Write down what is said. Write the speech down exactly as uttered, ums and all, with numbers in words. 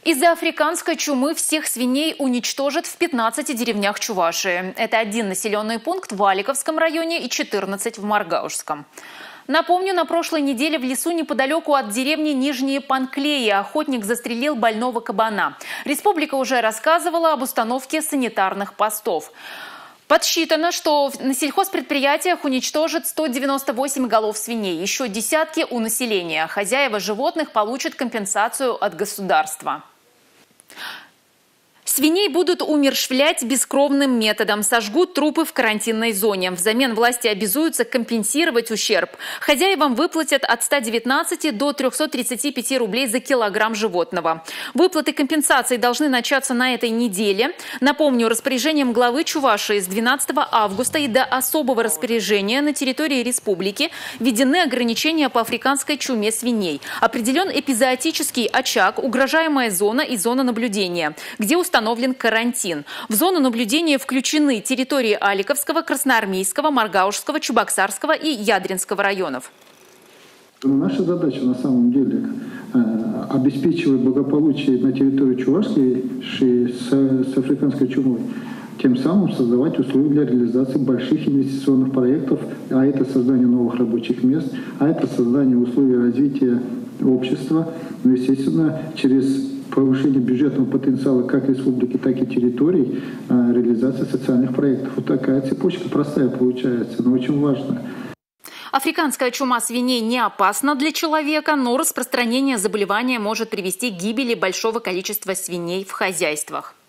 Из-за африканской чумы всех свиней уничтожат в пятнадцати деревнях Чувашии. Это один населенный пункт в Аликовском районе и четырнадцать в Маргаушском. Напомню, на прошлой неделе в лесу неподалеку от деревни Нижние Панклеи охотник застрелил больного кабана. Республика уже рассказывала об установке санитарных постов. Подсчитано, что на сельхозпредприятиях уничтожат сто девяносто восемь голов свиней, еще десятки у населения. Хозяева животных получат компенсацию от государства. Свиней будут умерщвлять бескровным методом. Сожгут трупы в карантинной зоне. Взамен власти обязуются компенсировать ущерб. Хозяевам выплатят от ста девятнадцати до трёхсот тридцати пяти рублей за килограмм животного. Выплаты компенсаций должны начаться на этой неделе. Напомню, распоряжением главы Чувашии с двенадцатого августа и до особого распоряжения на территории республики введены ограничения по африканской чуме свиней. Определен эпизоотический очаг, угрожаемая зона и зона наблюдения, где установлен Установлен карантин. В зону наблюдения включены территории Аликовского, Красноармейского, Маргаушского, Чебоксарского и Ядринского районов. Наша задача на самом деле обеспечивать благополучие на территории Чувашии с, с африканской чумой, тем самым создавать условия для реализации больших инвестиционных проектов, а это создание новых рабочих мест, а это создание условий развития общества, ну, естественно, через повышение бюджетного потенциала как республики, так и территорий, реализация социальных проектов. Вот такая цепочка простая получается, но очень важная. Африканская чума свиней не опасна для человека, но распространение заболевания может привести к гибели большого количества свиней в хозяйствах.